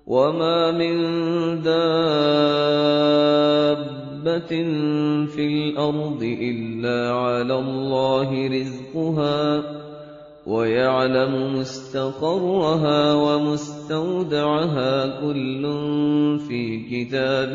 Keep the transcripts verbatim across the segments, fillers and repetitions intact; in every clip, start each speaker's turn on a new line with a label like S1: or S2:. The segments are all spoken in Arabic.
S1: وما من دابة في الأرض إلا على الله رزقها ويعلم مستقرها ومستودعها كل في كتاب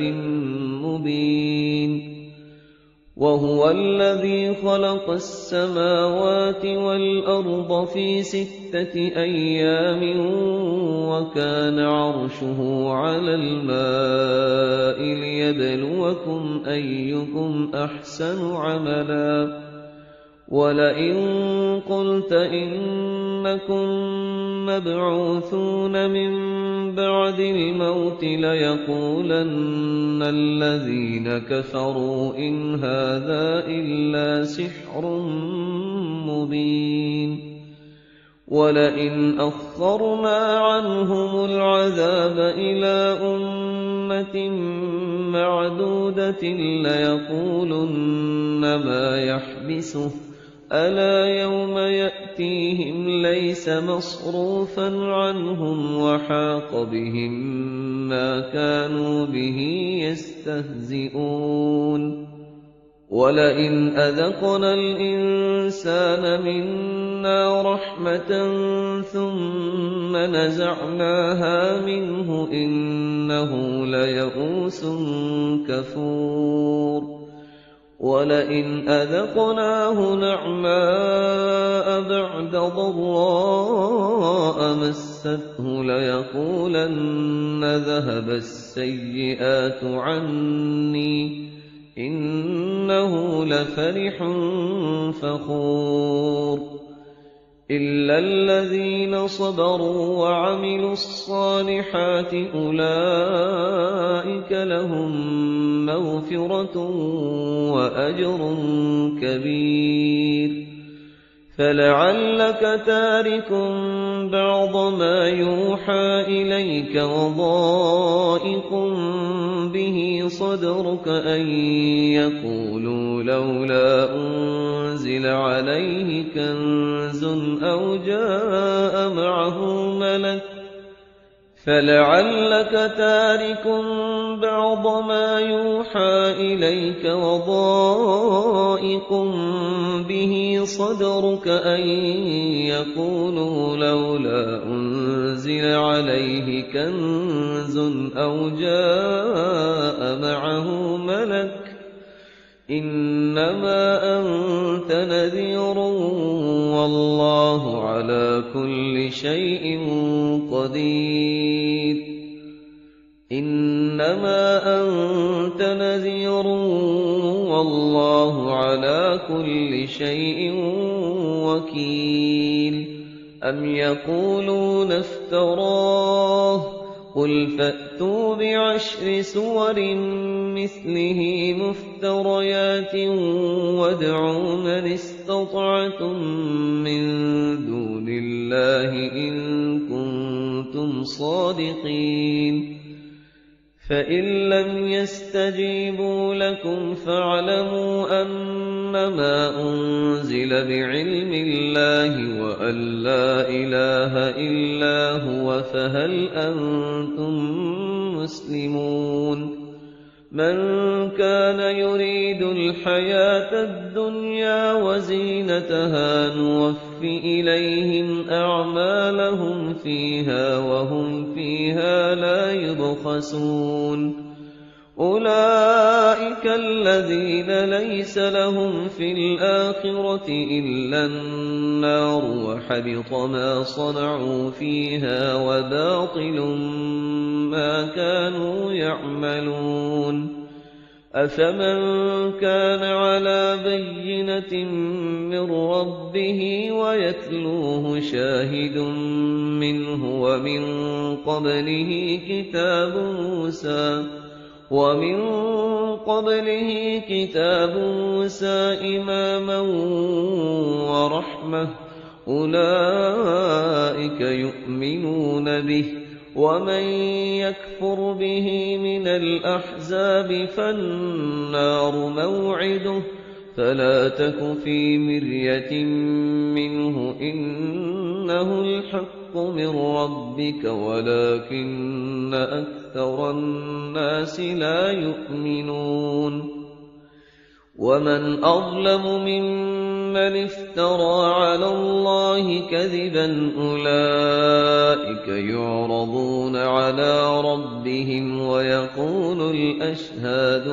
S1: مبين وهو الذي خلق السماوات والأرض في ستة أيام وكان عرشه على الماء ليبلوكم أيكم أحسن عملا ولئن قلت إنكم مبعوثون من بعد الموت ليقولن الذين كفروا إن هذا إلا سحر مبين ولئن أخرنا عنهم العذاب إلى أمة معدودة ليقولن ما يحبسه ألا يوم يأتيهم ليس مصروفا عنهم وحاق بهم ما كانوا به يستهزئون ولئن أذقنا الإنسان منا رحمة ثم نزعناها منه إنه ليئوس كفور ولئن أذقناه نعماء بعد ضراء مسته ليقولن ذهب السيئات عني إنه لفرح فخور إلا الذين صبروا وعملوا الصالحات أولئك لهم مغفرة وأجر كبير فلعلك تارك بعض ما يوحى إليك وضائق به صدرك أن يقولوا لولا أنزل عليه كنز أو جاء معه ملك فلعلك تارك بعض ما يوحى إليك وضائق به صدرك أن يقولوا لولا أنزل عليه كنز أو جاء معه ملك إنما أنت نذير والله على كل شيء قدير إنما أنت نذير والله على كل شيء وكيل أم يقولون افتراه قل فأتوا بعشر سور مثله مفتريات وادعوا من استطعتم من دون الله إن كنتم صادقين فإن لم يستجيبوا لكم فاعلموا أنما أنزل بعلم الله وأن لا إله إلا هو فهل أنتم مسلمون من كان يريد الحياة الدنيا وزينتها نوف إليهم أعمالهم فيها وهم فيها لا يبخسون أولئك الذين ليس لهم في الآخرة إلا النار وحبط ما صنعوا فيها وباطل ما كانوا يعملون أفمن كان على بينة من ربه ويتلوه شاهد منه ومن قبله كتاب موسى ومن قبله كتاب موسى إماما ورحمة أولئك يؤمنون به ومن يكفر به من الأحزاب فالنار موعده فلا تك في مرية منه إنه الحق الحق من ربك ولكن أكثر الناس لا يؤمنون ومن أظلم ممن افترى على الله كذبا أولئك يعرضون على ربهم ويقول الأشهاد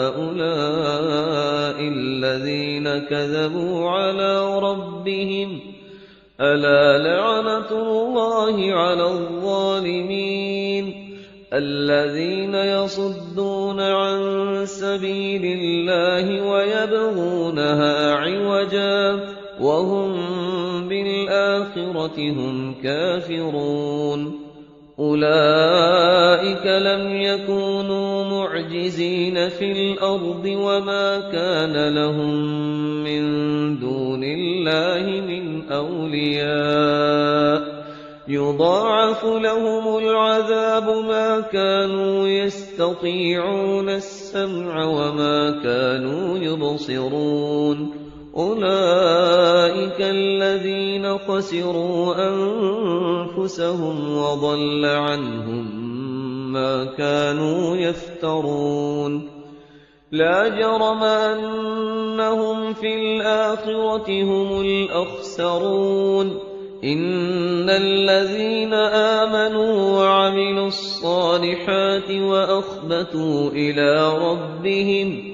S1: هؤلاء الذين كذبوا على ربهم ألا لعنة الله على الظالمين الذين يصدون عن سبيل الله ويبغونها عوجا وهم بالآخرة هم كافرون أولئك لم يكونوا معجزين في الأرض وما كان لهم من دون الله من أولياء يضاعف لهم العذاب ما كانوا يستطيعون السمع وما كانوا يبصرون أولئك الذين خسروا أنفسهم وضل عنهم ما كانوا يفترون لا جرم أنهم في الآخرة هم الأخسرون إن الذين آمنوا وعملوا الصالحات وأخبتوا إلى ربهم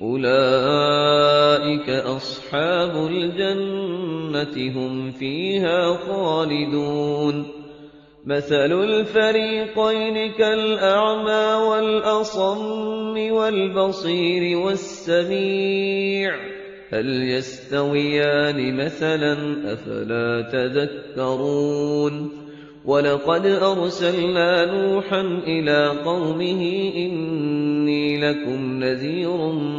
S1: أولئك أصحاب الجنة هم فيها خالدون مثل الفريقين كالأعمى والأصم والبصير والسميع هل يستويان مثلا أفلا تذكرون ولقد أرسلنا نوحا إلى قومه إني لكم نذير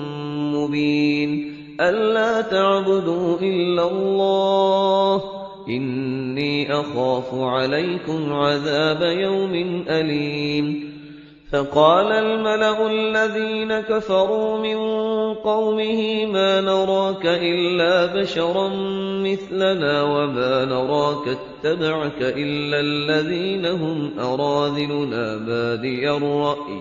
S1: مبين ألا تعبدوا إلا الله إني أخاف عليكم عذاب يوم أليم فقال الملأ الذين كفروا من قومه ما نراك إلا بشرا مثلنا وما نراك اتبعك إلا الذين هم أراذلنا بادي الرأي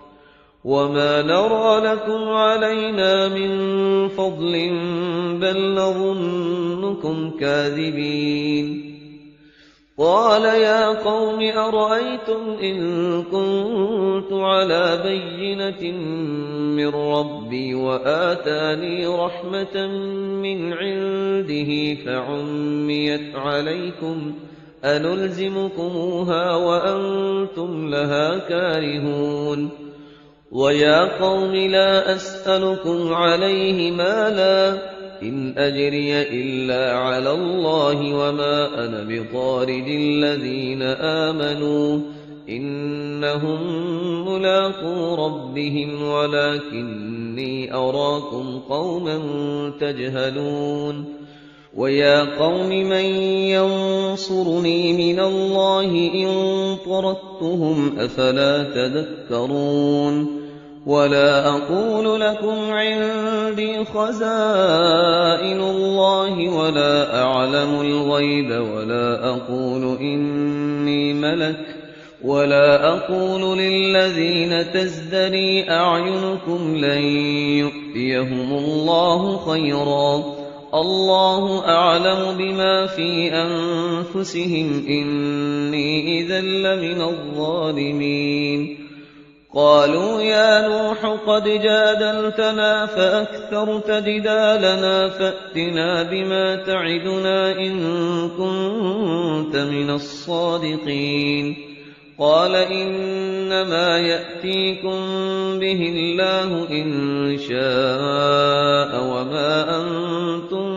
S1: وما نرى لكم علينا من فضل بل نظنكم كاذبين قال يا قوم أرأيتم إن كنت على بينة من ربي وآتاني رحمة من عنده فعميت عليكم أنلزمكموها وأنتم لها كارهون ويا قوم لا أسألكم عليه مالا إن أجري إلا على الله وما أنا بطارد الذين آمنوا إنهم ملاقو ربهم ولكني أراكم قوما تجهلون ويا قوم من ينصرني من الله إن طردتهم أفلا تذكرون ولا أقول لكم عندي خزائن الله ولا أعلم الغيب ولا أقول إني ملك ولا أقول للذين تزدري أعينكم لن يؤتيهم الله خيرا الله أعلم بما في أنفسهم إني إذا لمن الظالمين قالوا يا نوح قد جادلتنا فأكثرت جدالنا فأتنا بما تعدنا إن كنت من الصادقين قال إنما يأتيكم به الله إن شاء وما أنتم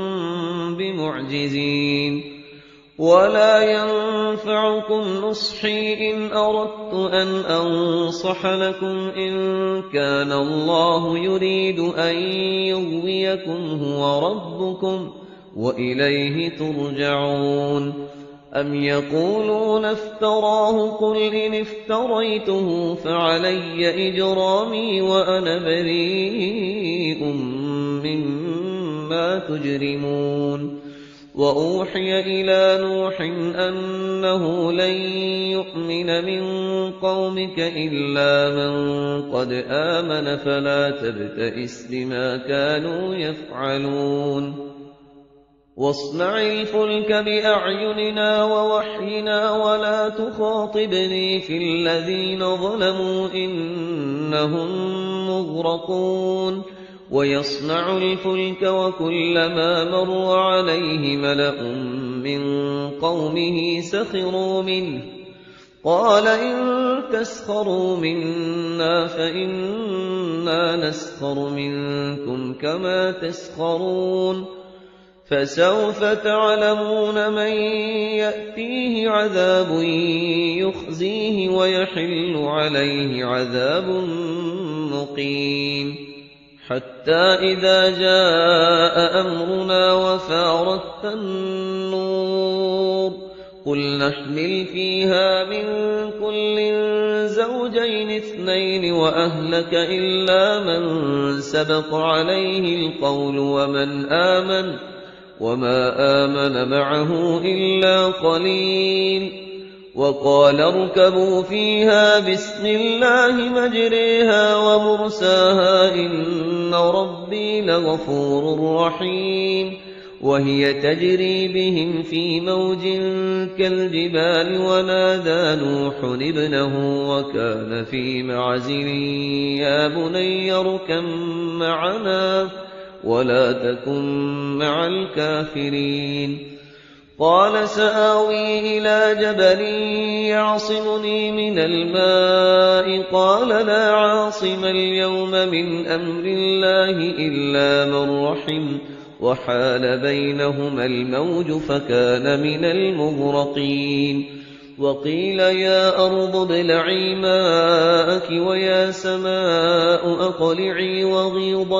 S1: بمعجزين ولا ينفعكم نصحي إن أردت أن أنصح لكم إن كان الله يريد أن يغويكم هو ربكم وإليه ترجعون أم يقولون افتراه قل إن افتريته فعلي إجرامي وأنا بريء مما تجرمون وأوحي إلى نوح أنه لن يؤمن من قومك إلا من قد آمن فلا تبتئس بما كانوا يفعلون واصنع الفلك بأعيننا ووحينا ولا تخاطبني في الذين ظلموا إنهم مغرقون ويصنع الفلك وكلما مر عليه ملأ من قومه سخروا منه قال إن تسخروا منا فإنا نسخر منكم كما تسخرون فسوف تعلمون من يأتيه عذاب يخزيه ويحل عليه عذاب مقيم حتى إذا جاء أمرنا وفارت النور قل نحمل فيها من كل زوجين اثنين وأهلك إلا من سبق عليه القول ومن آمن وما آمن معه إلا قليل وقال اركبوا فيها بسم الله مجريها ومرساها إن ربي لغفور رحيم وهي تجري بهم في موج كالجبال ونادى نوح ابنه وكان في معزل يا بني اركب معنا ولا تكن مع الكافرين قال سآوي إلى جبل يعصمني من الماء قال لا عاصم اليوم من أمر الله إلا من رحم وحال بينهما الموج فكان من المغرقين وقيل يا أرض ابلعي ماءك ويا سماء أقلعي وغيض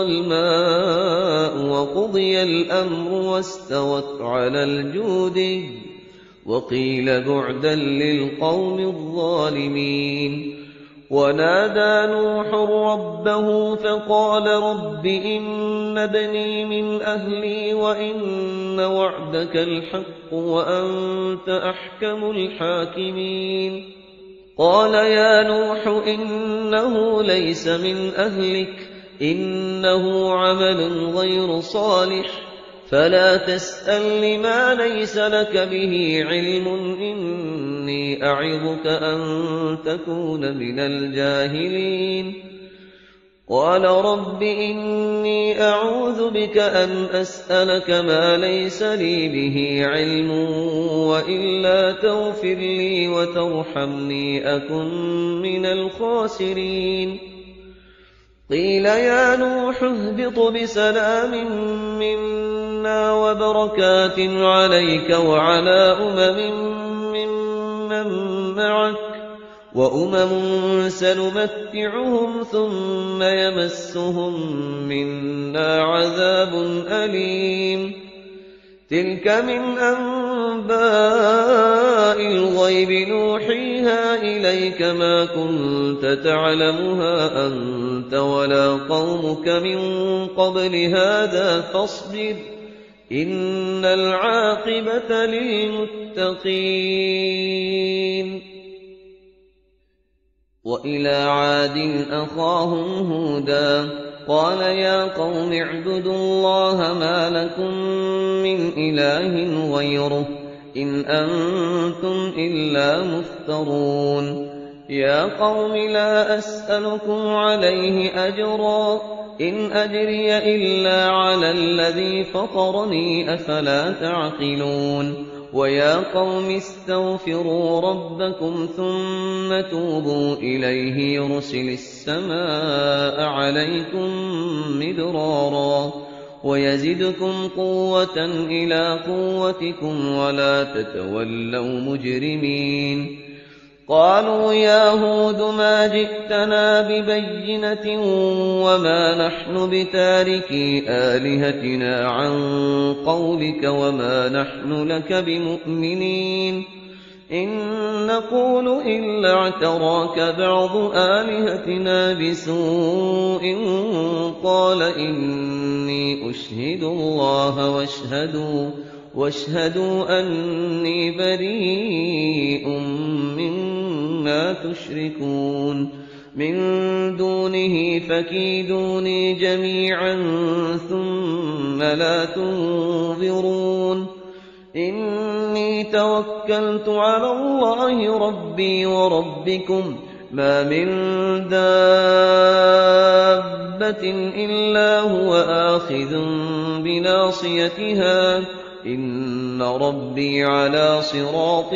S1: الماء وقضي الأمر واستوت على الجود وقيل بعدا للقوم الظالمين ونادى نوح ربه فقال رب إن ابني من أهلي وإن وعدك الحق وأنت أحكم الحاكمين قال يا نوح إنه ليس من أهلك إنه عمل غير صالح فلا تسأل لما ليس لك به علم إني أعظك أن تكون من الجاهلين قال رب إني أعوذ بك أن أسألك ما ليس لي به علم وإلا تغفر لي وترحمني أكن من الخاسرين قيل يا نوح اهبط بسلام منا وبركات عليك وعلى أمم ممن معك وأمم سنمتعهم ثم يمسهم منا عذاب أليم تلك من أنباء الغيب نوحيها إليك ما كنت تعلمها أنت ولا قومك من قبل هذا فاصبر إن العاقبة للمتقين وإلى عاد أخاهم هودا قال يا قوم اعبدوا الله ما لكم من إله غيره إن أنتم إلا مفترون يا قوم لا أسألكم عليه أجرا إن أجري إلا على الذي فطرني أفلا تعقلون ويا قوم استغفروا ربكم ثم توبوا إليه يرسل السماء عليكم مدرارا ويزدكم قوة إلى قوتكم ولا تتولوا مجرمين قالوا يا هود ما جئتنا ببينة وما نحن بتاركي آلهتنا عن قولك وما نحن لك بمؤمنين إن نقول إلا اعتراك بعض آلهتنا بسوء قال إني أشهد الله واشهدوا واشهدوا أني بريء مما تشركون من دونه فكيدوني جميعا ثم لا تنظرون إني توكلت على الله ربي وربكم ما من دابة إلا هو آخذ بناصيتها إن ربي على صراط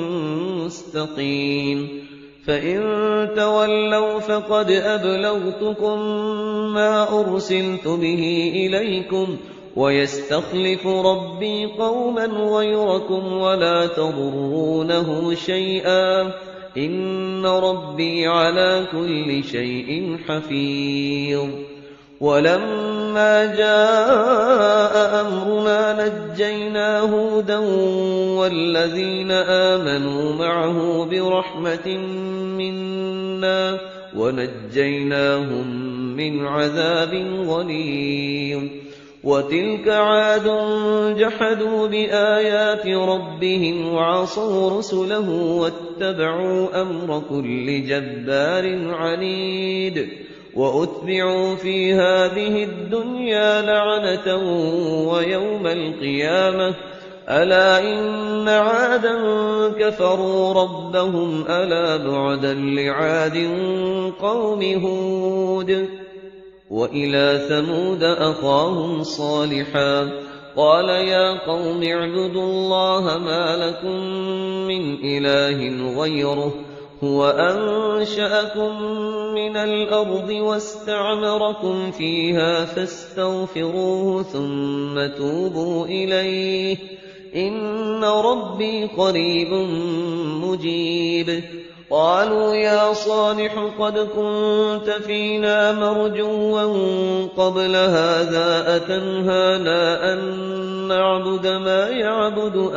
S1: مستقيم فإن تولوا فقد أبلغتكم ما أرسلت به إليكم ويستخلف ربي قوما غيركم ولا تضرونه شيئا إن ربي على كل شيء حفيظ ولما جاء أمرنا نجينا هودا والذين آمنوا معه برحمة منا ونجيناهم من عذاب غليظ وتلك عاد جحدوا بآيات ربهم وعصوا رسله واتبعوا أمر كل جبار عنيد وأتبعوا في هذه الدنيا لعنة ويوم القيامة ألا إن عادا كفروا ربهم ألا بعدا لعاد قوم هود وإلى ثمود أخاهم صالحا قال يا قوم اعبدوا الله ما لكم من إله غيره هو أنشأكم من الأرض واستعمركم فيها فاستغفروه ثم توبوا إليه إن ربي قريب مجيب قالوا يا صالح قد كنت فينا مرجوا قبل هذا أتنهانا أن نعبد ما يعبد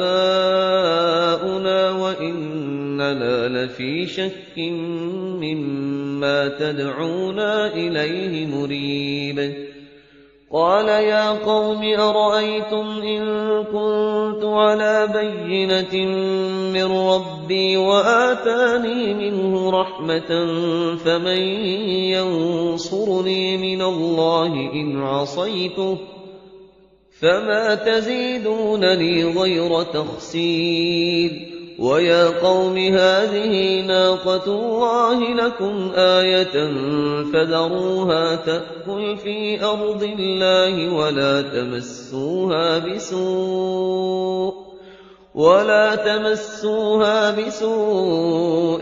S1: آباؤنا وإننا لفي شك مما تدعونا إليه مريب قال يا قوم أرأيتم إن كنت على بينة من ربي وآتاني منه رحمة فمن ينصرني من الله إن عصيته فما تزيدونني غير تخسير ويا قوم هذه ناقة الله لكم آية فذروها تأكل في أرض الله ولا تمسوها بسوء ولا تمسوها بسوء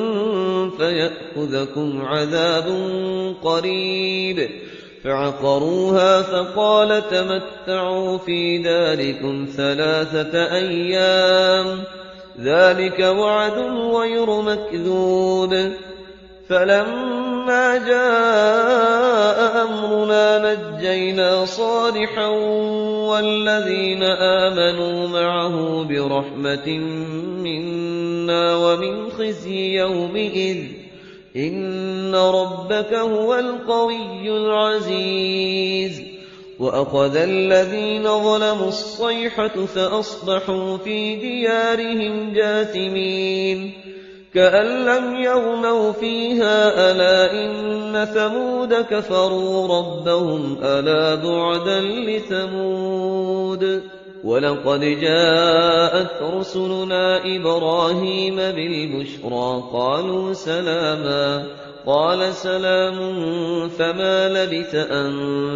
S1: فيأخذكم عذاب قريب فعقروها فقال تمتعوا في داركم ثلاثة أيام ذلك وعد غير مكذوب فلما جاء أمرنا نجينا صالحا والذين آمنوا معه برحمة منا ومن خزي يومئذ إن ربك هو القوي العزيز وأخذ الذين ظلموا الصيحة فأصبحوا في ديارهم جاثمين كأن لم يغنوا فيها ألا إن ثمود كفروا ربهم ألا بعدا لثمود ولقد جاءت رسلنا إبراهيم بالبشرى قالوا سلاما قال سلام فما لبث أن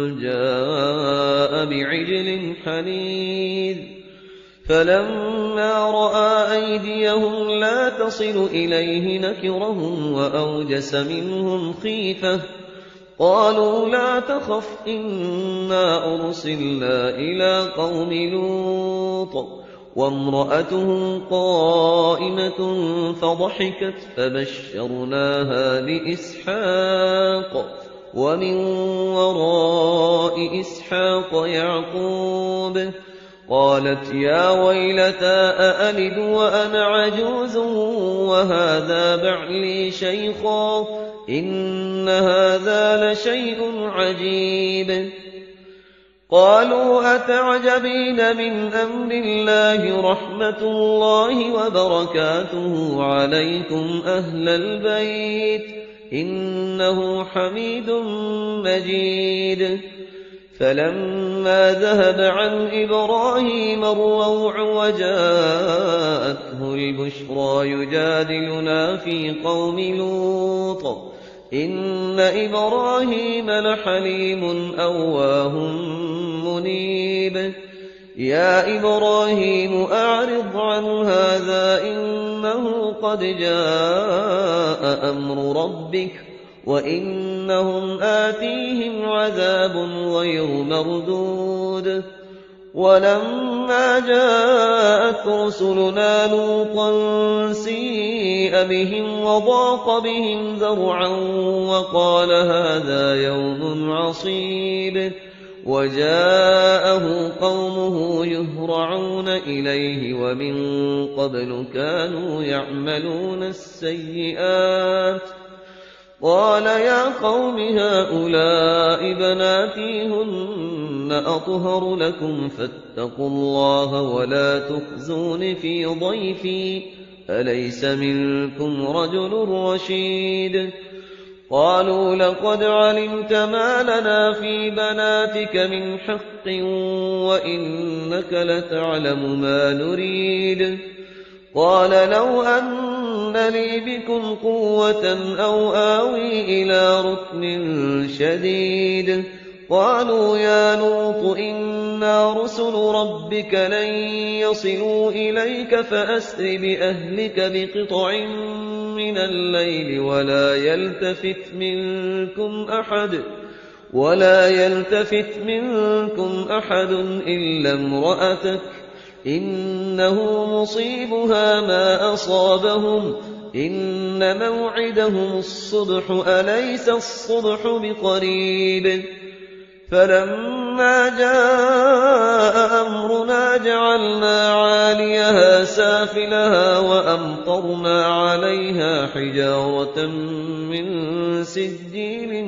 S1: جاء بعجل حنيذ فلما رأى أيديهم لا تصل إليه نكرهم وأوجس منهم خيفة قالوا لا تخف إنا أرسلنا إلى قوم لوط وامرأته قائمة فضحكت فبشرناها بإسحاق ومن وراء إسحاق يعقوب قالت يا ويلتى أألد وأنا عجوز وهذا بعلي شيخا إن هذا لشيء عجيب قالوا أتعجبين من أمر الله رحمة الله وبركاته عليكم أهل البيت إنه حميد مجيد. فلما ذهب عن إبراهيم الروع وجاءته البشرى يجادلنا في قوم لوط إن إبراهيم لحليم أواه منيب. يا إبراهيم أعرض عن هذا إنه قد جاء أمر ربك وإنهم آتيهم عذاب غير مردود. ولما جاءت رسلنا لوطا سيء بهم وضاق بهم ذرعا وقال هذا يوم عصيب. وجاءه قومه يهرعون إليه ومن قبل كانوا يعملون السيئات. قال يا قوم هؤلاء بناتي هن أطهر لكم فاتقوا الله ولا تخزون في ضيفي أليس منكم رجل رشيد. قالوا لقد علمت ما لنا في بناتك من حق وإنك لتعلم ما نريد. قال لو أن لي بكم قوة أو آوي إلى ركن شديد. قالوا يا لوط إنا رسل ربك لن يصلوا إليك فأسر بأهلك بقطع من الليل ولا يلتفت منكم أحد ولا يلتفت منكم أحد إلا امرأتك إنه مصيبها ما أصابهم إن موعدهم الصبح أليس الصبح بقريب. فلما جاء أمرنا جعلنا عاليها سافلها وأمطرنا عليها حجارة من سجيل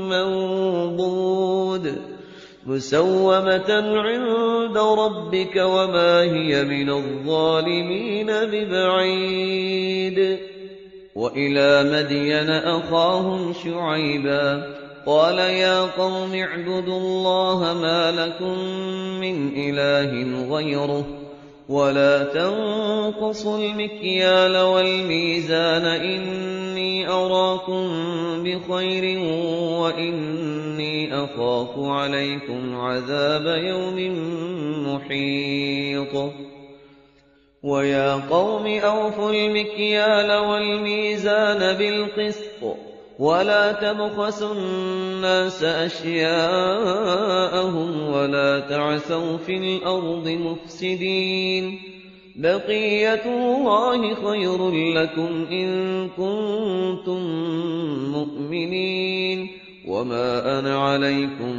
S1: منضود مسومة عند ربك وما هي من الظالمين ببعيد. وإلى مدين أخاهم شعيبا قال يا قوم اعبدوا الله ما لكم من إله غيره ولا تنقصوا المكيال والميزان إني أراكم بخير وإني أخاف عليكم عذاب يوم محيط. ويا قوم أوفوا المكيال والميزان بالقسط ولا تبخسوا الناس أشياءهم ولا تعثوا في الأرض مفسدين. بقية الله خير لكم إن كنتم مؤمنين وما أنا عليكم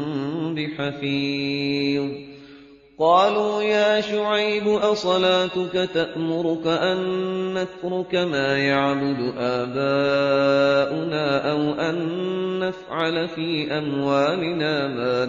S1: بحفيظ. قالوا يا شعيب أصلاتك تأمرك أن نترك ما يعبد آباؤنا أو أن نفعل في أموالنا ما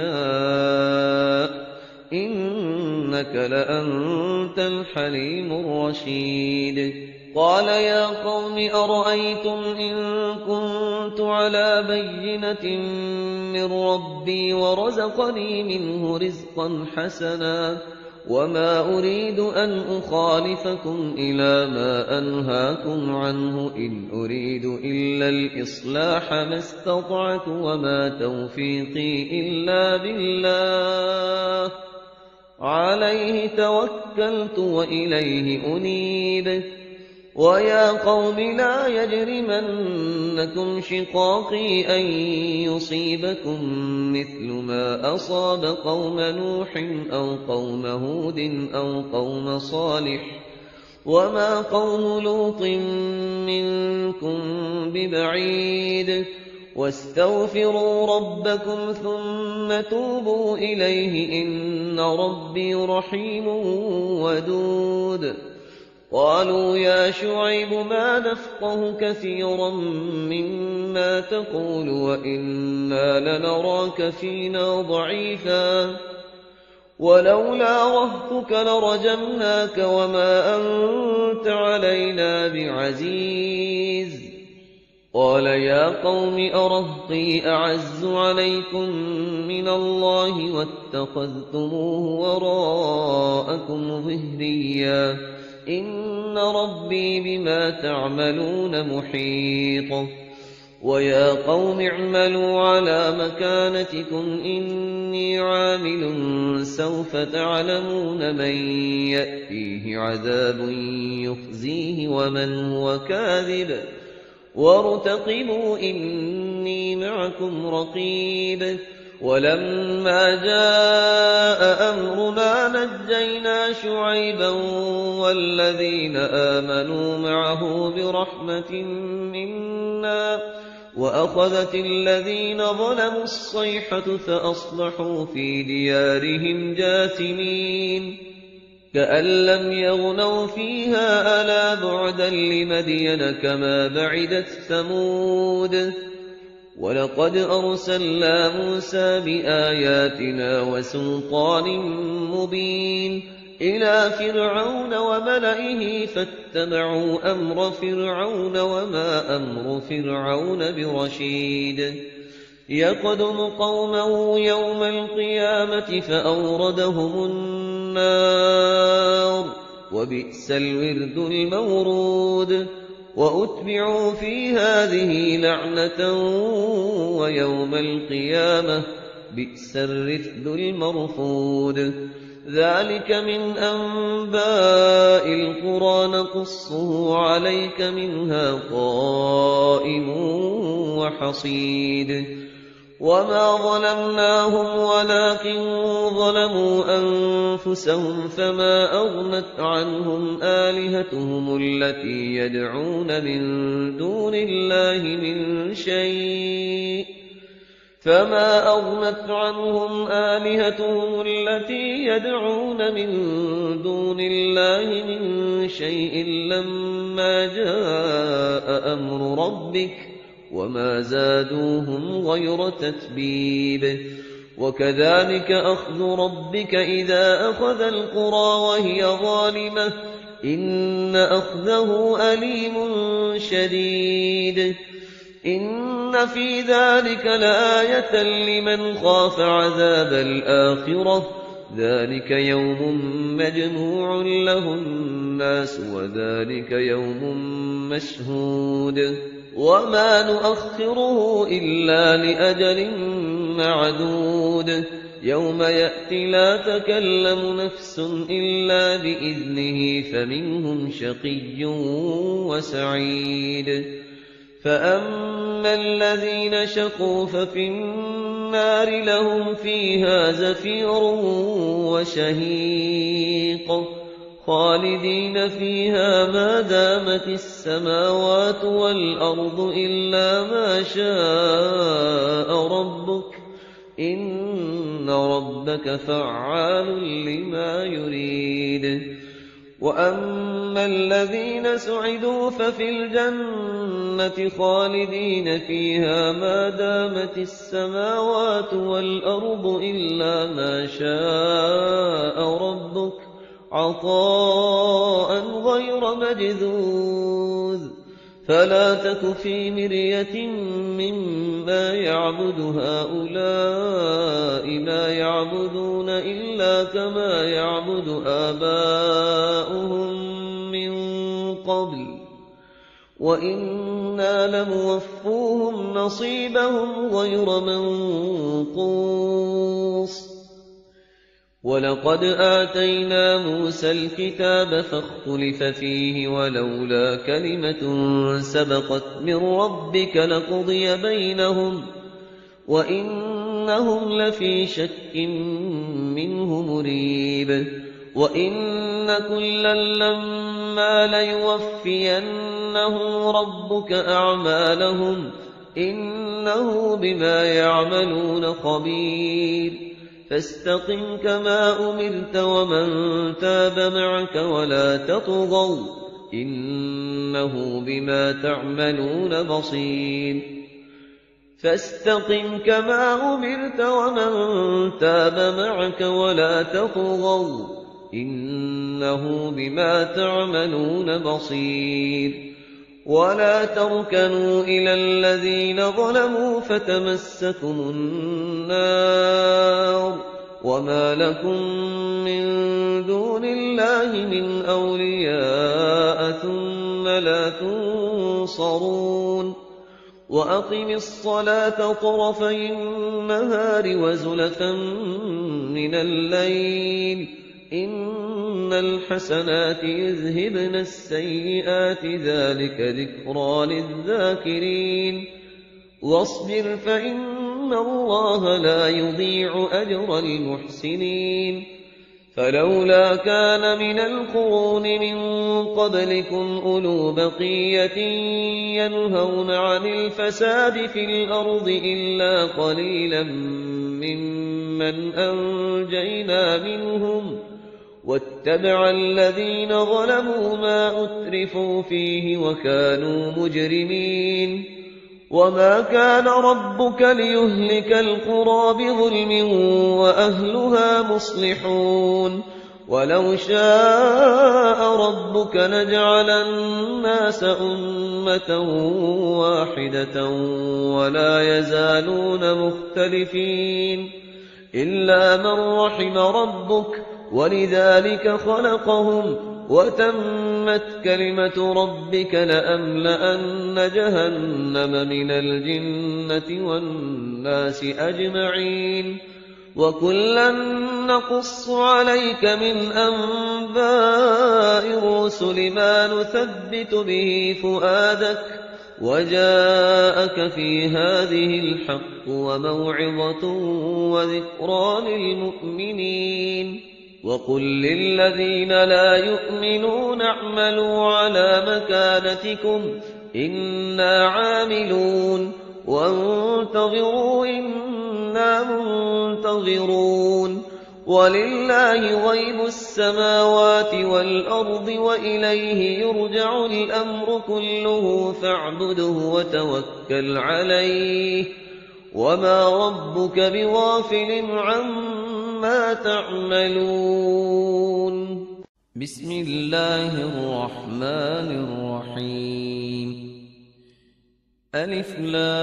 S1: نشاء إنك لأنت الحليم الرشيد. قال يا قوم أرأيتم إن كنت على بينة من ربي ورزقني منه رزقا حسنا وما أريد أن أخالفكم إلى ما أنهاكم عنه إن أريد إلا الإصلاح ما استطعت وما توفيقي إلا بالله عليه توكلت وإليه أنيب. ويا قوم لا يجرمنكم شقاقي أن يصيبكم مثل ما أصاب قوم نوح أو قوم هود أو قوم صالح وما قوم لوط منكم ببعيد. واستغفروا ربكم ثم توبوا إليه إن ربي رحيم ودود. قالوا يا شعيب ما نفقه كثيرا مما تقول وإنا لنراك فينا ضعيفا ولولا رهطك لرجمناك وما أنت علينا بعزيز قال يا قوم أرهطي أعز عليكم من الله واتخذتموه وراءكم ظهريا إن ربي بما تعملون محيط ويا قوم اعملوا على مكانتكم إني عامل سوف تعلمون من يأتيه عذاب يخزيه ومن هو كاذب وارتقبوا إني معكم رقيب ولما جاء أمرنا نجينا شعيبا والذين آمنوا معه برحمة منا وأخذت الذين ظلموا الصيحة فأصبحوا في ديارهم جاثمين كأن لم يغنوا فيها ألا بعدا لمدين كما بعدت ثمود ولقد أرسلنا موسى بآياتنا وسلطان مبين إلى فرعون وملئه فاتبعوا أمر فرعون وما أمر فرعون برشيد يقدم قومه يوم القيامة فأوردهم النار وبئس الورد المورود وأتبعوا في هذه لعنة ويوم القيامة بئس الرفد المرفود ذلك من أنباء القرى نقصه عليك منها قائم وحصيد وما ظلمناهم ولكن ظلموا أنفسهم فما أغنت عنهم آلهتهم التي يدعون من دون الله من شيء فما أغنت عنهم آلهتهم التي يدعون من دون الله من شيء لما جاء أمر ربك وما زادوهم غير تتبيب وكذلك أخذ ربك إذا أخذ القرى وهي ظالمة إن أخذه أليم شديد إن في ذلك لآية لمن خاف عذاب الآخرة ذلك يوم مجموع له الناس وذلك يوم مشهود وما نؤخره إلا لأجل معدود يوم يأتي لا تكلم نفس إلا بإذنه فمنهم شقي وسعيد فأما الذين شقوا ففي النار لهم فيها زفير وشهيق خالدين فيها ما دامت السماوات والأرض إلا ما شاء ربك إن ربك فعال لما يريد وأما الذين سعدوا ففي الجنة خالدين فيها ما دامت السماوات والأرض إلا ما شاء ربك عطاء غير مجذوذ فلا تك في مرية مما يعبد هؤلاء ما يعبدون إلا كما يعبد آباؤهم من قبل وإنا لموفوهم نصيبهم غير منقوص ولقد آتينا موسى الكتاب فاختلف فيه ولولا كلمة سبقت من ربك لقضي بينهم وإنهم لفي شك منه مريب وإن كلا لما ليوفينهم ربك أعمالهم إنه بما يعملون خبير فاستقم كما أمرت ومن تاب معك ولا تطغوا إنه بما تعملون بصير فاستقم كما أمرت ومن تاب معك ولا تطغوا إنه بما تعملون بصير ولا تركنوا إلى الذين ظلموا فتمسكم النار وما لكم من دون الله من أولياء ثم لا تنصرون وأقم الصلاة طرفي النهار وزلفا من الليل إن الحسنات يذهبن السيئات ذلك ذكرى للذاكرين واصبر فإن الله لا يضيع أجر المحسنين فلولا كان من القرون من قبلكم أولو بقية ينهون عن الفساد في الأرض إلا قليلا ممن أنجينا منهم واتبع الذين ظلموا ما أترفوا فيه وكانوا مجرمين وما كان ربك ليهلك القرى بظلم وأهلها مصلحون ولو شاء ربك لجعل الناس أمة واحدة ولا يزالون مختلفين إلا من رحم ربك ولذلك خلقهم وتمت كلمة ربك لأملأن جهنم من الجنة والناس أجمعين وكلا نقص عليك من أنباء الرسل ما نثبت به فؤادك وجاءك في هذه الحق وموعظة وذكرى للمؤمنين وقل للذين لا يؤمنون اعملوا على مكانتكم إنا عاملون وانتظروا إنا منتظرون ولله غيب السماوات والأرض وإليه يرجع الأمر كله فاعبده وتوكل عليه وما ربك بغافل عما تعملون بسم الله الرحمن الرحيم ألف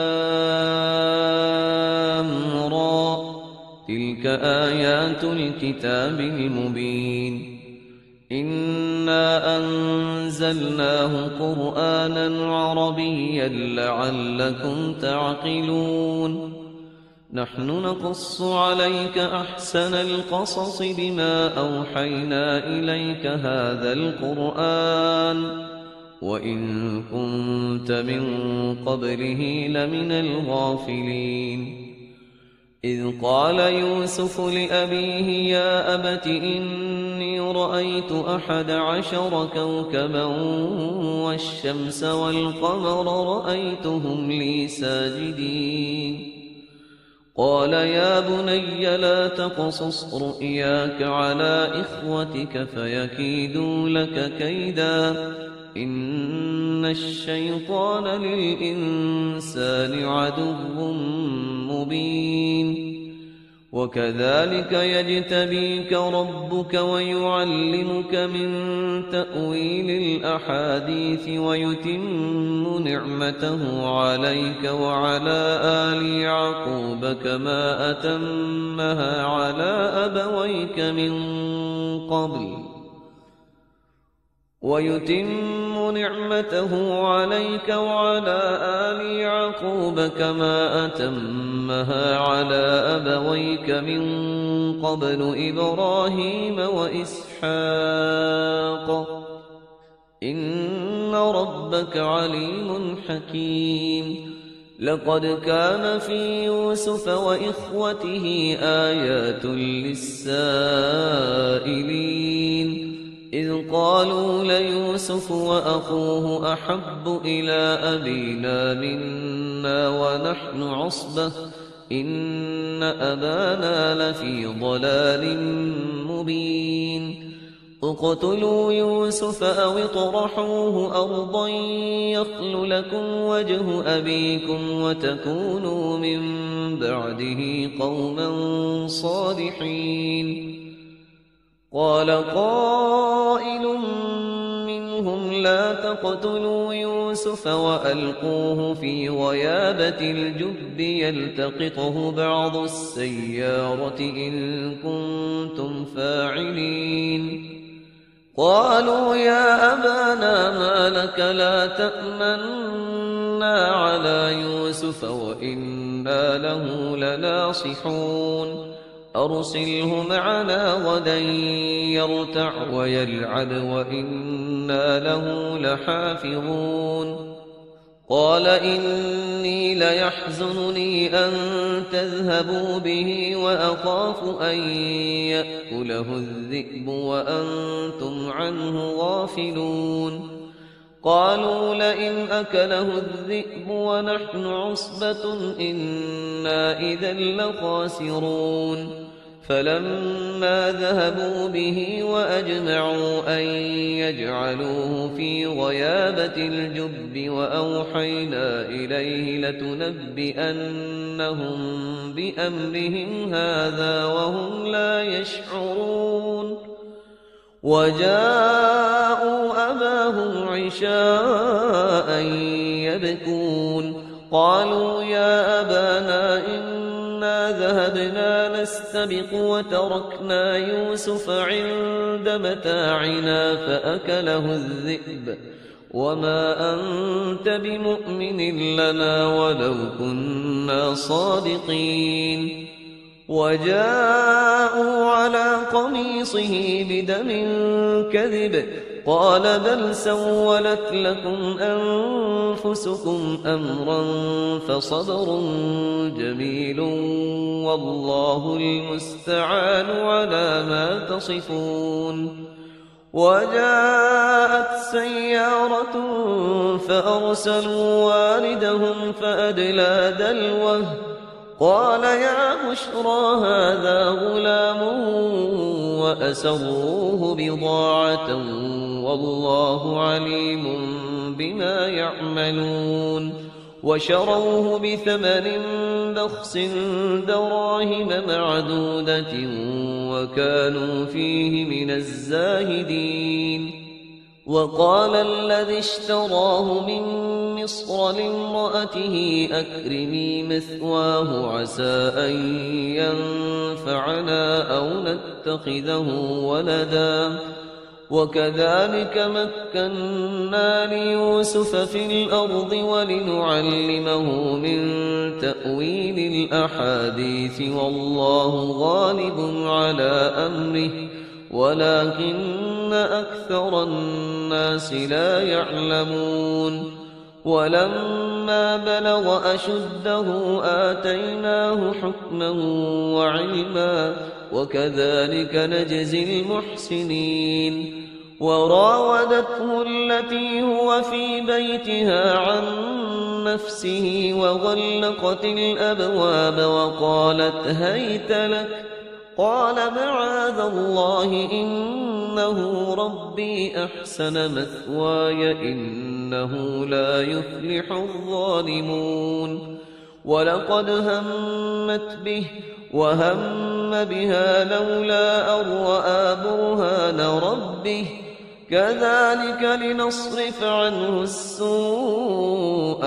S1: لام را تلك آيات الكتاب المبين إنا أنزلناه قرآنا عربيا لعلكم تعقلون نحن نقص عليك أحسن القصص بما أوحينا إليك هذا القرآن وإن كنت من قبله لمن الغافلين إذ قال يوسف لأبيه يا أبت إني رأيت أحد عشر كوكبا والشمس والقمر رأيتهم لي ساجدين قال يا بني لا تقصص رؤياك على إخوتك فيكيدوا لك كيدا إن الشيطان للإنسان عدو مبين وكذلك يجتبيك ربك ويعلمك من تأويل الأحاديث ويتم نعمته عليك وعلى آل يعقوب كما أتمها على أبويك من قبل ويتم نعمته عليك وعلى آل يعقوب كما أتمها على أبويك من قبل إبراهيم وإسحاق إن ربك عليم حكيم لقد كان في يوسف وإخوته آيات للسائلين إذ قالوا ليوسف وأخوه أحب إلى أبينا منا ونحن عصبة إن أبانا لفي ضلال مبين اقتلوا يوسف أو اطرحوه أرضا يخل لكم وجه أبيكم وتكونوا من بعده قوما صالحين. قال قائل منهم لا تقتلوا يوسف وألقوه في غيابة الجب يلتقطه بعض السيارة إن كنتم فاعلين. قالوا يا أبانا ما لك لا تأمنا على يوسف وإنا له لناصحون أرسله معنا غدا يرتع ويلعب وإنا له لحافظون. قال إني ليحزنني أن تذهبوا به وأخاف أن يأكله الذئب وأنتم عنه غافلون. قالوا لئن أكله الذئب ونحن عصبة إنا إذا لخاسرون. فلما ذهبوا به وأجمعوا أن يجعلوه في غيابة الجب وأوحينا إليه لتنبئنهم بأمرهم هذا وهم لا يشعرون. وجاءوا أباهم عشاء يبكون. قالوا يا أبانا إنا ذهبنا نستبق وتركنا يوسف عند متاعنا فأكله الذئب وما أنت بمؤمن لنا ولو كنا صادقين. وجاءوا على قميصه بدم كذب قال بل سولت لكم أنفسكم أمرا فصبر جميل والله المستعان على ما تصفون. وجاءت سيارة فأرسلوا واردهم فأدلى دلوه قال يا بشرى هذا غلام وأسروه بضاعة والله عليم بما يعملون. وشروه بثمن بخس دراهم معدودة وكانوا فيه من الزاهدين. وقال الذي اشتراه من مصر لامرأته أكرمي مثواه عسى أن ينفعنا أو نتخذه ولدا. وكذلك مكنا ليوسف في الأرض ولنعلمه من تأويل الأحاديث والله غالب على أمره ولكن أكثر الناس لا يعلمون. ولما بلغ أشده آتيناه حكما وعلما وكذلك نجزي المحسنين. وراودته التي هو في بيتها عن نفسه وغلقت الأبواب وقالت هيت لك قال معاذ الله إنه ربي أحسن مثواي إنه لا يفلح الظالمون. ولقد همت به وهم بها لولا أن رأى برهان ربه كذلك لنصرف عنه السوء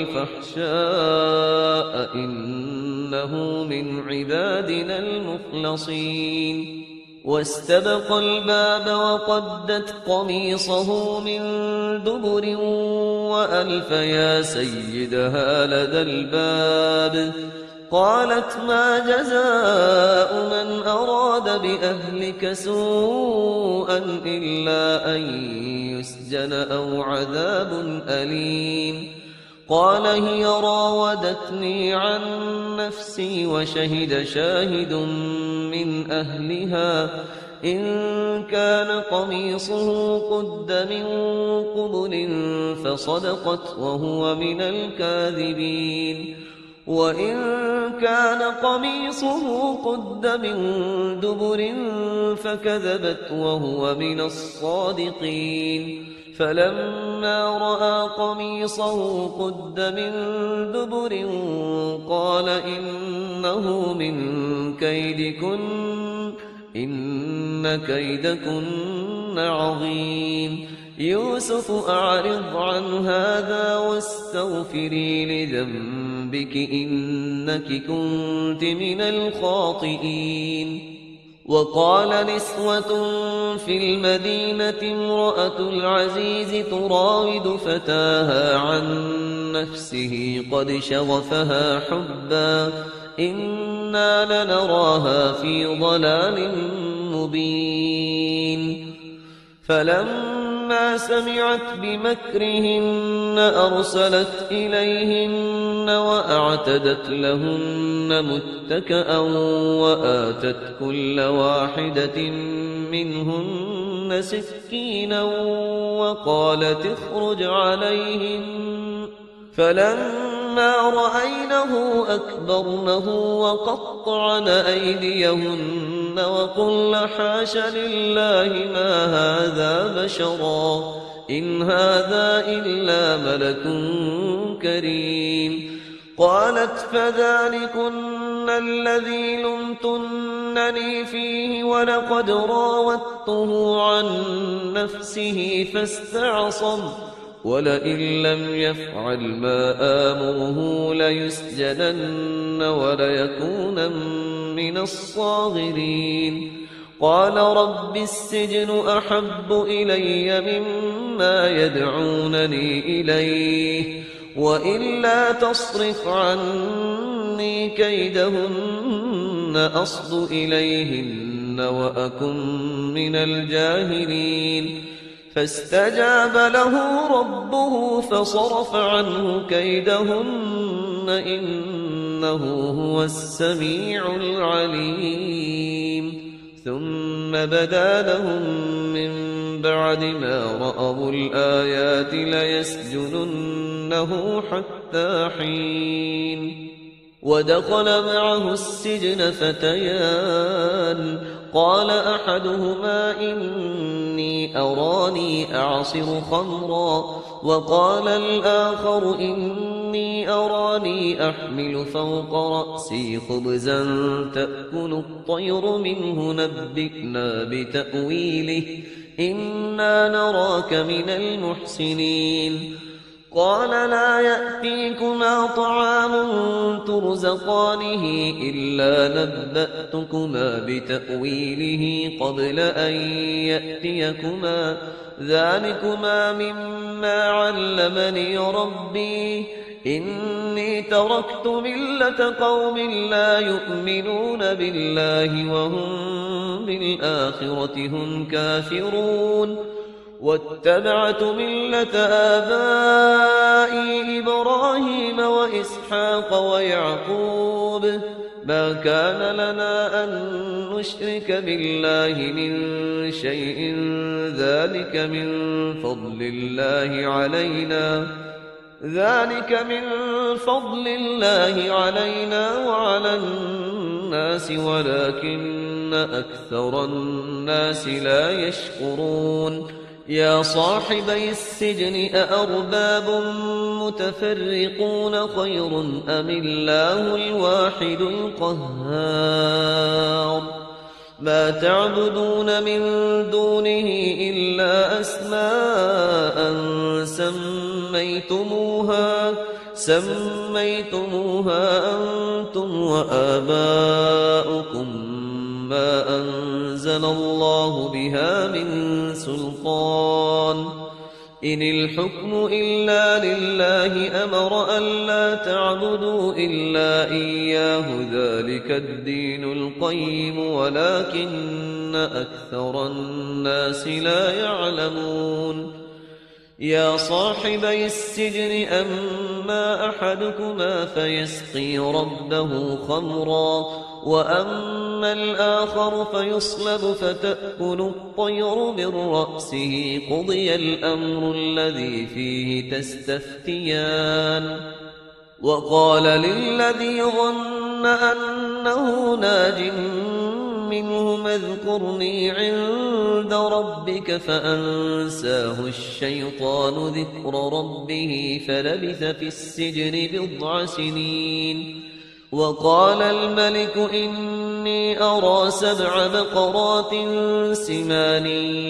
S1: والفحشاء إنه من عبادنا المخلصين. واستبق الباب وقدت قميصه من دبر وألف يا سيدها لدى الباب قالت ما جزاء من أراد بأهلك سوءا إلا أن يسجن أو عذاب أليم. قال هي راودتني عن نفسي وشهد شاهد من أهلها إن كان قميصه قد من قبل فصدقت وهو من الكاذبين. وإن كان قميصه قد من دبر فكذبت وهو من الصادقين فلما رأى قميصه قد من دبر قال إنه من كيدكن إن كيدكن عظيم يوسف أعرض عن هذا واستغفري لذنبك إنك كنت من الخاطئين وقال نسوة في المدينة امرأة العزيز تراود فتاها عن نفسه قد شغفها حبا إنا لنراها في ضلال مبين فلما سمعت بمكرهن أرسلت إليهن وأعتدت لهن متكأ وآتت كل واحدة منهن سكينا وقالت اخرج عليهن فلما رأينه أكبرنه وقطعن أيديهن وقلن حاش لله ما هذا بشرا إن هذا إلا ملك كريم قالت فذلكن الذي لمتنني فيه ولقد راودته عن نفسه فاستعصم ولئن لم يفعل ما آمره ليسجنن وليكونن من الصاغرين قال رب السجن أحب إلي مما يدعونني إليه وإلا تصرف عني كيدهن أصب إليهن وأكن من الجاهلين فاستجاب له ربه فصرف عنه كيدهن إنه هو السميع العليم ثم بدا لهم من بعد ما رأوا الآيات ليسجننه حتى حين ودخل معه السجن فتيان قال أحدهما إني أراني أعصر خمرا وقال الآخر إني أراني أحمل فوق رأسي خبزا تأكل الطير منه نبئنا بتأويله إنا نراك من المحسنين قال لا يأتيكما طعام ترزقانه إلا نبأتكما بتأويله قبل أن يأتيكما ذلكما مما علمني ربي إني تركت ملة قوم لا يؤمنون بالله وهم بالآخرة هم كافرون واتبعت ملة آبائي إبراهيم وإسحاق ويعقوب ما كان لنا أن نشرك بالله من شيء ذلك من فضل الله علينا ذلك من فضل الله علينا وعلى الناس ولكن أكثر الناس لا يشكرون يا صاحبي السجن أأرباب متفرقون خير أم الله الواحد القهار ما تعبدون من دونه إلا أسماء سميتموها سميتموها أنتم وآباؤكم ما أنزل الله بها من سلطان إن الحكم إلا لله أمر ألا تعبدوا إلا إياه ذلك الدين القيم ولكن أكثر الناس لا يعلمون يا صاحبي السجن أما أحدكما فيسقي ربه خمرا وأما الآخر فيصلب فتأكل الطير من رأسه قضي الأمر الذي فيه تستفتيان وقال للذي ظن أنه ناج منهم اذكرني عند ربك فأنساه الشيطان ذكر ربه فلبث في السجن بضع سنين. وقال الملك إني أرى سبع بقرات سمان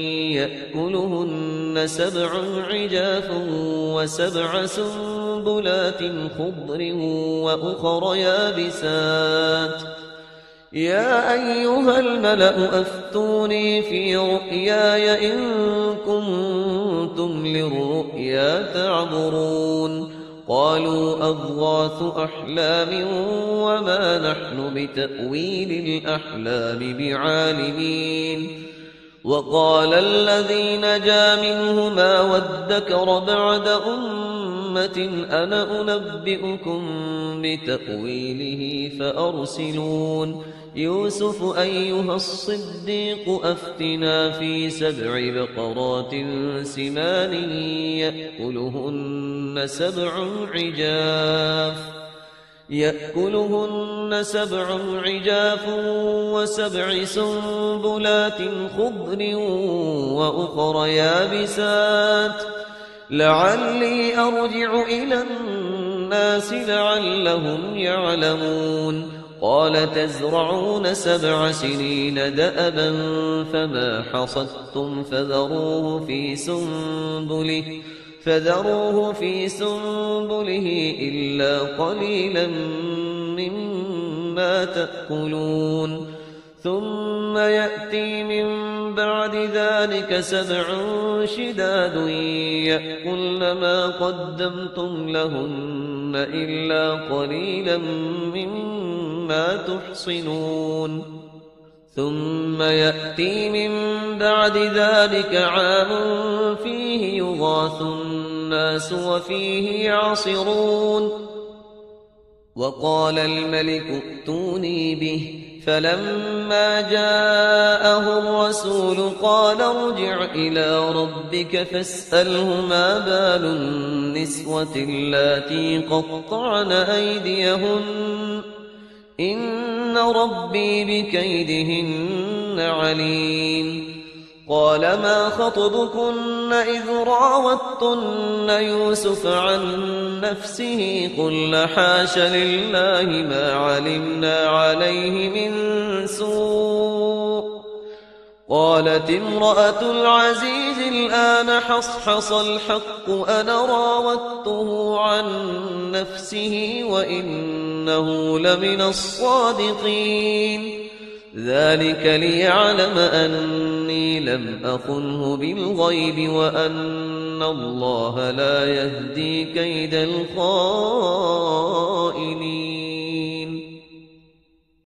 S1: يأكلهن سبع عجاف وسبع سنبلات خضر وأخر يابسات. يا أيها الملأ أفتوني في رؤياي إن كنتم للرؤيا تعبرون. قالوا أضغاث أحلام وما نحن بتأويل الأحلام بعالمين. وقال الذي نجا منهما وادكر بعد أمة أنا أنبئكم بتأويله فأرسلون. يوسف أيها الصديق أفتنا في سبع بقرات سمان يأكلهن سبع عجاف يأكلهن سبع عجاف وسبع سنبلات خضر وأخر يابسات لعلي أرجع إلى الناس لعلهم يعلمون. قال تزرعون سبع سنين دأبا فما حصدتم فذروه في سنبله فذروه في سنبله إلا قليلا مما تأكلون. ثم يأتي من بعد ذلك سبع شداد يأكلن ما قدمتم لهن إلا قليلا مما تحصنون. ثم يأتي من بعد ذلك عام فيه يغاث الناس وفيه يعصرون. وقال الملك ائتوني به فلما جاءه الرسول قال ارجع إلى ربك فاسأله ما بال النسوة اللاتي قطعن أيديهن إن ربي بكيدهن عليم. قال ما خطبكن إذ راوتن يوسف عن نفسه قلن حاش لله ما علمنا عليه من سوء. قالت امرأة العزيز الآن حصحص الحق أنا راودته عن نفسه وإنه لمن الصادقين. ذلك ليعلم أني لم أخنه بالغيب وأن الله لا يهدي كيد الخائنين.